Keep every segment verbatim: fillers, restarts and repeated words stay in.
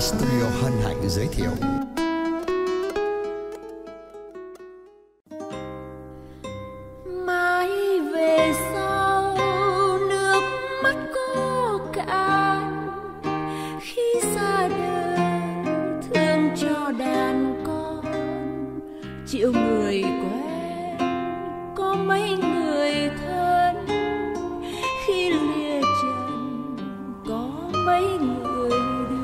Studio hân hạnh giới thiệu. Mãi về sau nước mắt cô cạn, khi xa đời thương cho đàn con. Triệu người quen có mấy người thân, khi lìa trần có mấy người đưa.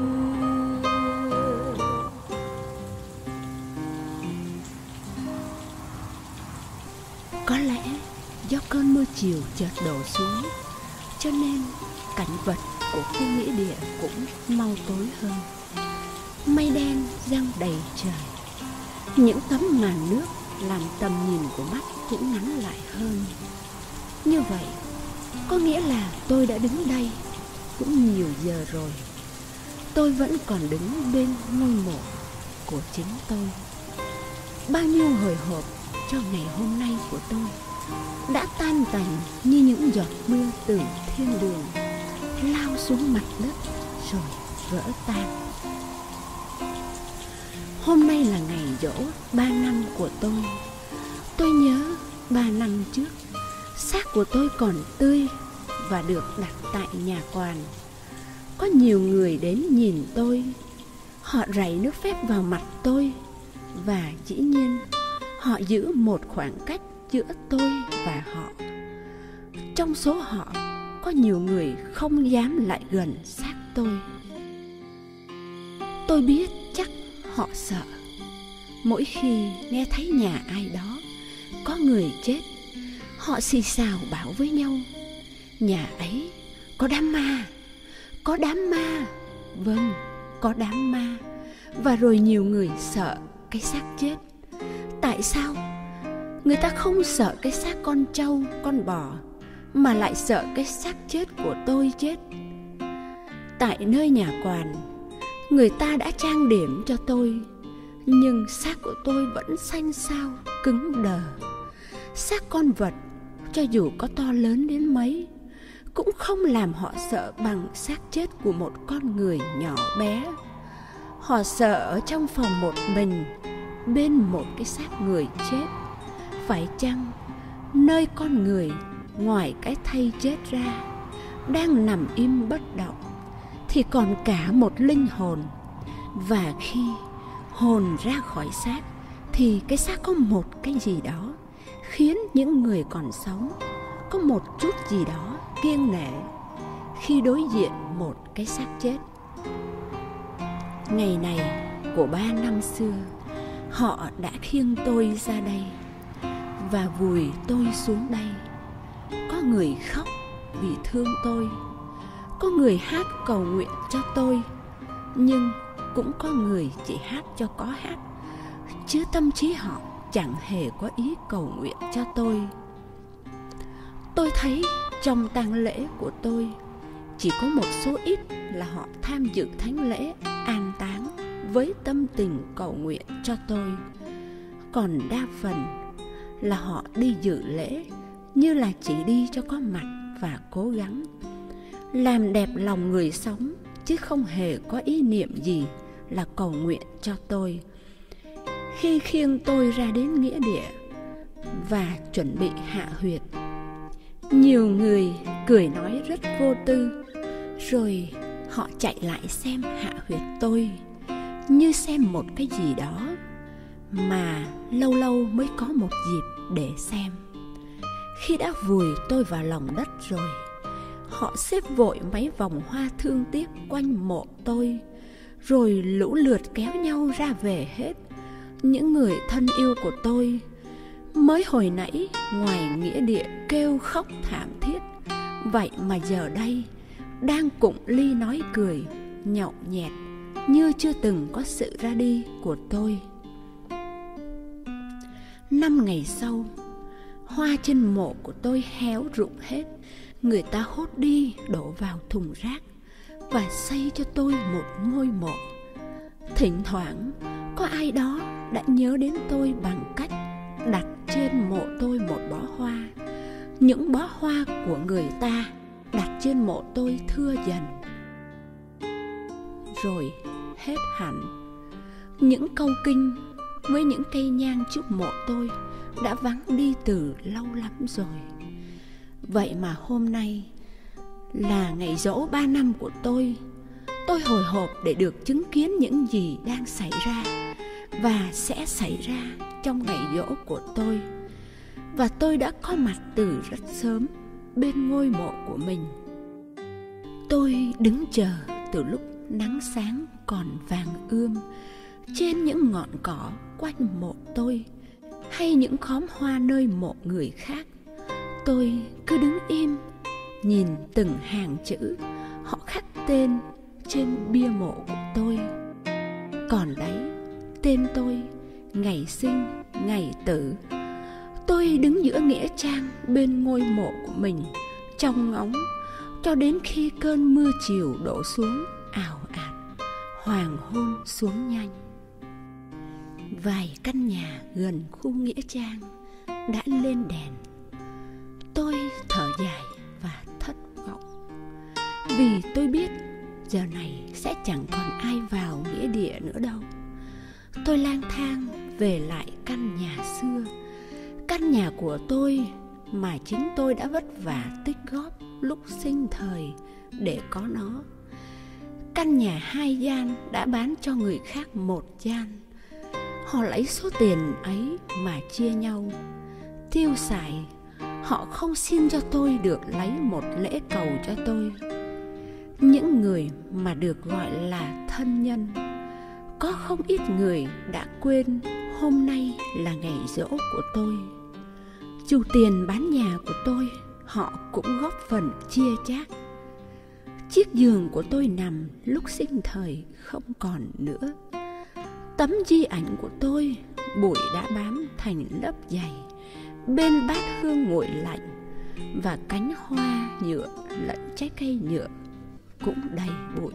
Có lẽ do cơn mưa chiều chợt đổ xuống, cho nên cảnh vật của khu nghĩa địa cũng mau tối hơn. Mây đen giăng đầy trời, những tấm màn nước làm tầm nhìn của mắt cũng ngắn lại hơn. Như vậy có nghĩa là tôi đã đứng đây cũng nhiều giờ rồi. Tôi vẫn còn đứng bên ngôi mộ của chính tôi. Bao nhiêu hồi hộp cho ngày hôm nay của tôi đã tan tành như những giọt mưa từ thiên đường lao xuống mặt đất rồi vỡ tan. Hôm nay là ngày giỗ ba năm của tôi. Tôi nhớ ba năm trước, xác của tôi còn tươi và được đặt tại nhà quan. Có nhiều người đến nhìn tôi, họ rảy nước phép vào mặt tôi, và dĩ nhiên họ giữ một khoảng cách giữa tôi và họ. Trong số họ có nhiều người không dám lại gần xác tôi. Tôi biết chắc họ sợ. Mỗi khi nghe thấy nhà ai đó có người chết, họ xì xào bảo với nhau: nhà ấy có đám ma, có đám ma. Vâng, có đám ma. Và rồi nhiều người sợ cái xác chết. Tại sao người ta không sợ cái xác con trâu, con bò, mà lại sợ cái xác chết của tôi chết? Tại nơi nhà quan, người ta đã trang điểm cho tôi, nhưng xác của tôi vẫn xanh xao, cứng đờ. Xác con vật, cho dù có to lớn đến mấy, cũng không làm họ sợ bằng xác chết của một con người nhỏ bé. Họ sợ ở trong phòng một mình, bên một cái xác người chết. Phải chăng nơi con người ngoài cái thây chết ra đang nằm im bất động thì còn cả một linh hồn, và khi hồn ra khỏi xác thì cái xác có một cái gì đó khiến những người còn sống có một chút gì đó kiêng nể khi đối diện một cái xác chết. Ngày này của ba năm xưa, họ đã khiêng tôi ra đây và vùi tôi xuống đây. Có người khóc vì thương tôi, có người hát cầu nguyện cho tôi, nhưng cũng có người chỉ hát cho có hát, chứ tâm trí họ chẳng hề có ý cầu nguyện cho tôi. Tôi thấy trong tang lễ của tôi chỉ có một số ít là họ tham dự thánh lễ an táng với tâm tình cầu nguyện cho tôi, còn đa phần là họ đi dự lễ như là chỉ đi cho có mặt và cố gắng làm đẹp lòng người sống, chứ không hề có ý niệm gì là cầu nguyện cho tôi. Khi khiêng tôi ra đến nghĩa địa và chuẩn bị hạ huyệt, nhiều người cười nói rất vô tư, rồi họ chạy lại xem hạ huyệt tôi như xem một cái gì đó mà lâu lâu mới có một dịp để xem. Khi đã vùi tôi vào lòng đất rồi, họ xếp vội mấy vòng hoa thương tiếc quanh mộ tôi, rồi lũ lượt kéo nhau ra về hết. Những người thân yêu của tôi mới hồi nãy ngoài nghĩa địa kêu khóc thảm thiết, vậy mà giờ đây đang cụng ly nói cười nhậu nhẹt như chưa từng có sự ra đi của tôi. Năm ngày sau, hoa trên mộ của tôi héo rụng hết. Người ta hốt đi đổ vào thùng rác và xây cho tôi một ngôi mộ. Thỉnh thoảng có ai đó đã nhớ đến tôi bằng cách đặt trên mộ tôi một bó hoa. Những bó hoa của người ta đặt trên mộ tôi thưa dần. Rồi hết hẳn. Những câu kinh với những cây nhang trước mộ tôi đã vắng đi từ lâu lắm rồi. Vậy mà hôm nay là ngày giỗ ba năm của tôi. Tôi hồi hộp để được chứng kiến những gì đang xảy ra và sẽ xảy ra trong ngày giỗ của tôi. Và tôi đã có mặt từ rất sớm bên ngôi mộ của mình. Tôi đứng chờ từ lúc nắng sáng còn vàng ươm trên những ngọn cỏ quanh mộ tôi, hay những khóm hoa nơi mộ người khác. Tôi cứ đứng im, nhìn từng hàng chữ họ khắc tên trên bia mộ của tôi. Còn đấy, tên tôi, ngày sinh, ngày tử. Tôi đứng giữa nghĩa trang bên ngôi mộ của mình, trông ngóng cho đến khi cơn mưa chiều đổ xuống ào ạt, hoàng hôn xuống nhanh. Vài căn nhà gần khu nghĩa trang đã lên đèn. Tôi thở dài và thất vọng, vì tôi biết giờ này sẽ chẳng còn ai vào nghĩa địa nữa đâu. Tôi lang thang về lại căn nhà xưa, căn nhà của tôi mà chính tôi đã vất vả tích góp lúc sinh thời để có nó. Căn nhà hai gian đã bán cho người khác một gian. Họ lấy số tiền ấy mà chia nhau tiêu xài. Họ không xin cho tôi được lấy một lễ cầu cho tôi. Những người mà được gọi là thân nhân, có không ít người đã quên hôm nay là ngày giỗ của tôi. Dù tiền bán nhà của tôi, họ cũng góp phần chia chác. Chiếc giường của tôi nằm lúc sinh thời không còn nữa. Tấm di ảnh của tôi, bụi đã bám thành lớp dày bên bát hương nguội lạnh, và cánh hoa nhựa lẫn trái cây nhựa cũng đầy bụi.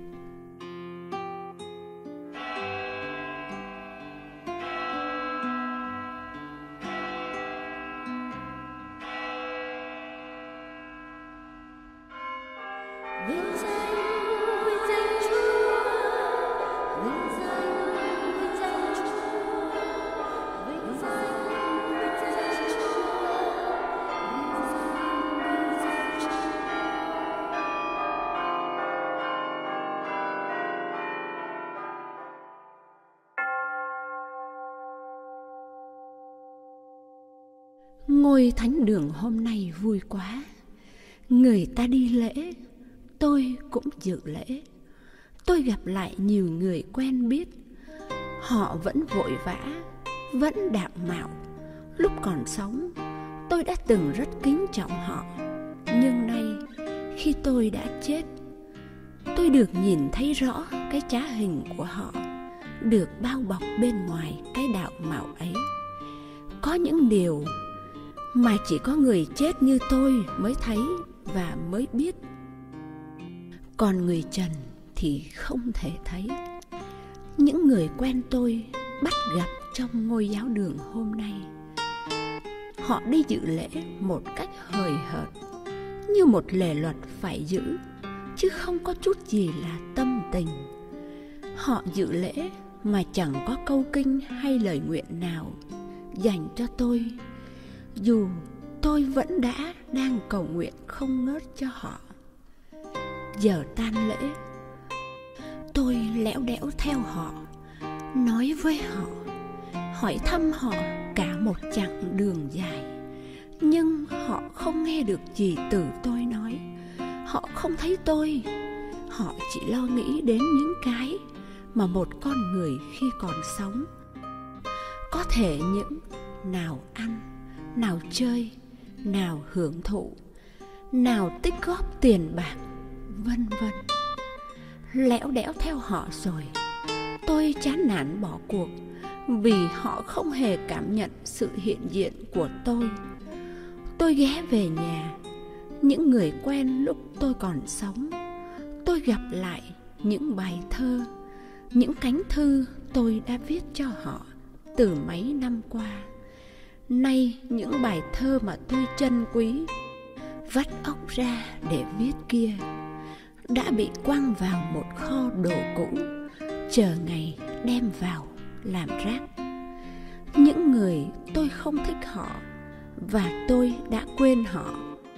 Ngôi thánh đường hôm nay vui quá. Người ta đi lễ, tôi cũng dự lễ. Tôi gặp lại nhiều người quen biết. Họ vẫn vội vã, vẫn đạo mạo. Lúc còn sống, tôi đã từng rất kính trọng họ. Nhưng nay, khi tôi đã chết, tôi được nhìn thấy rõ cái trá hình của họ, được bao bọc bên ngoài cái đạo mạo ấy. Có những điều mà chỉ có người chết như tôi mới thấy và mới biết. Còn người trần thì không thể thấy. Những người quen tôi bắt gặp trong ngôi giáo đường hôm nay. Họ đi dự lễ một cách hời hợt, như một lề luật phải giữ, chứ không có chút gì là tâm tình. Họ dự lễ mà chẳng có câu kinh hay lời nguyện nào dành cho tôi, dù tôi vẫn đã đang cầu nguyện không ngớt cho họ. Giờ tan lễ, tôi lẽo đẽo theo họ, nói với họ, hỏi thăm họ cả một chặng đường dài. Nhưng họ không nghe được gì từ tôi nói. Họ không thấy tôi. Họ chỉ lo nghĩ đến những cái mà một con người khi còn sống có thể những nào ăn, nào chơi, nào hưởng thụ, nào tích góp tiền bạc, vân vân. Lẽo đẽo theo họ rồi, tôi chán nản bỏ cuộc, vì họ không hề cảm nhận sự hiện diện của tôi. Tôi ghé về nhà, những người quen lúc tôi còn sống. Tôi gặp lại những bài thơ, những cánh thư tôi đã viết cho họ từ mấy năm qua. Nay những bài thơ mà tôi trân quý, vắt óc ra để viết kia, đã bị quăng vào một kho đồ cũ chờ ngày đem vào làm rác. Những người tôi không thích họ và tôi đã quên họ,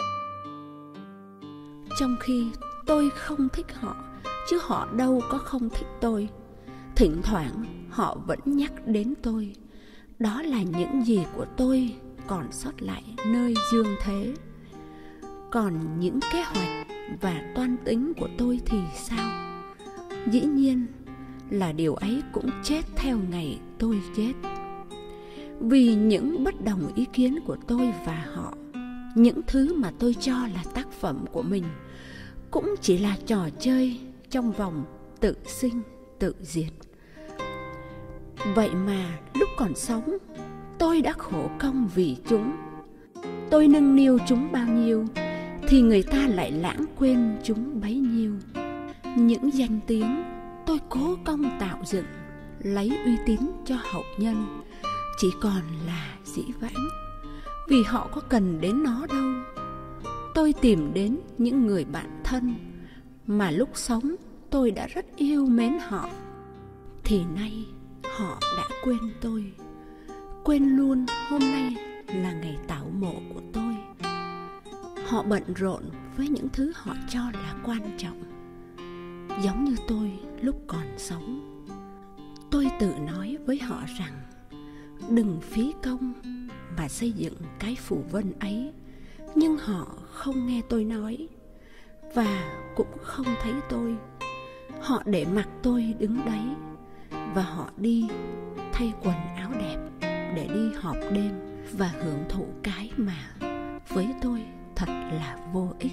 trong khi tôi không thích họ, chứ họ đâu có không thích tôi. Thỉnh thoảng họ vẫn nhắc đến tôi. Đó là những gì của tôi còn sót lại nơi dương thế. Còn những kế hoạch và toan tính của tôi thì sao? Dĩ nhiên là điều ấy cũng chết theo ngày tôi chết. Vì những bất đồng ý kiến của tôi và họ, những thứ mà tôi cho là tác phẩm của mình, cũng chỉ là trò chơi trong vòng tự sinh, tự diệt. Vậy mà lúc còn sống, tôi đã khổ công vì chúng. Tôi nâng niu chúng bao nhiêu, thì người ta lại lãng quên chúng bấy nhiêu. Những danh tiếng tôi cố công tạo dựng, lấy uy tín cho hậu nhân, chỉ còn là dĩ vãng, vì họ có cần đến nó đâu. Tôi tìm đến những người bạn thân mà lúc sống tôi đã rất yêu mến họ, thì nay họ đã quên tôi. Quên luôn hôm nay là ngày tảo mộ của tôi. Họ bận rộn với những thứ họ cho là quan trọng, giống như tôi lúc còn sống. Tôi tự nói với họ rằng đừng phí công mà xây dựng cái phù vân ấy, nhưng họ không nghe tôi nói và cũng không thấy tôi. Họ để mặc tôi đứng đấy và họ đi thay quần áo đẹp để đi họp đêm và hưởng thụ cái mà với tôi thật là vô ích.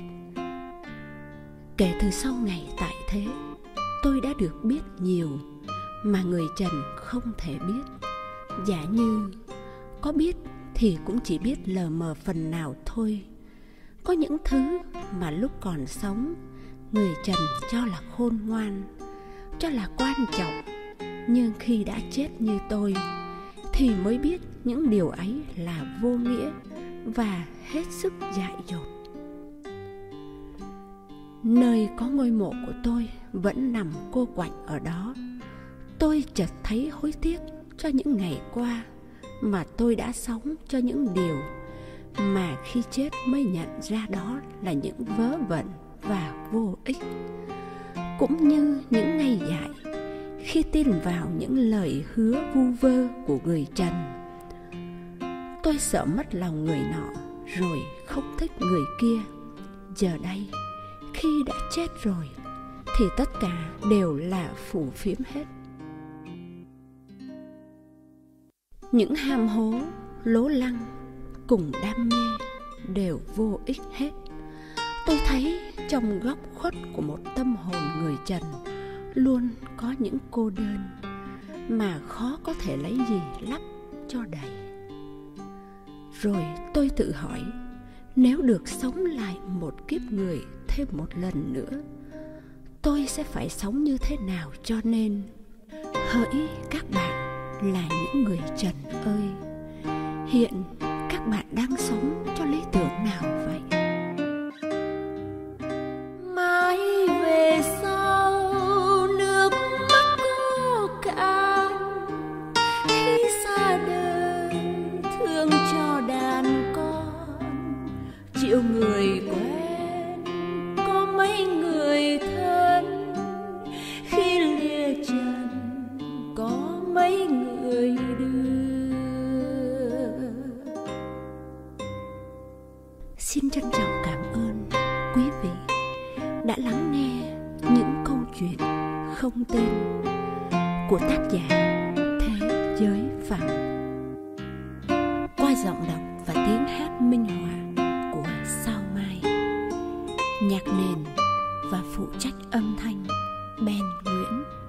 Kể từ sau ngày tại thế, tôi đã được biết nhiều mà người trần không thể biết. Giả như có biết thì cũng chỉ biết lờ mờ phần nào thôi. Có những thứ mà lúc còn sống người trần cho là khôn ngoan, cho là quan trọng, nhưng khi đã chết như tôi thì mới biết những điều ấy là vô nghĩa và hết sức dại dột. Nơi có ngôi mộ của tôi vẫn nằm cô quạnh ở đó. Tôi chợt thấy hối tiếc cho những ngày qua mà tôi đã sống cho những điều mà khi chết mới nhận ra đó là những vớ vẩn và vô ích. Cũng như những ngày dại, khi tin vào những lời hứa vu vơ của người trần, tôi sợ mất lòng người nọ rồi không thích người kia. Giờ đây, khi đã chết rồi thì tất cả đều là phù phiếm hết. Những ham hố, lố lăng cùng đam mê đều vô ích hết. Tôi thấy trong góc khuất của một tâm hồn người trần luôn có những cô đơn mà khó có thể lấy gì lấp cho đầy. Rồi tôi tự hỏi, nếu được sống lại một kiếp người thêm một lần nữa, tôi sẽ phải sống như thế nào cho nên? Hỡi các bạn là những người trần ơi, hiện các bạn đang sống cho lý tưởng nào vậy? Mãi về sau nước mắt cô cạn, khi xa đời thương cho đàn con. Triệu người quen có mấy người thân, khi lìa trần có mấy người đưa. Xin trân trọng cảm ơn quý vị đã lắng nghe những câu chuyện không tên của tác giả Thế Giới Phẳng, qua giọng đọc và tiếng hát minh họa của Sao Mai, nhạc nền và phụ trách âm thanh Ben Nguyễn.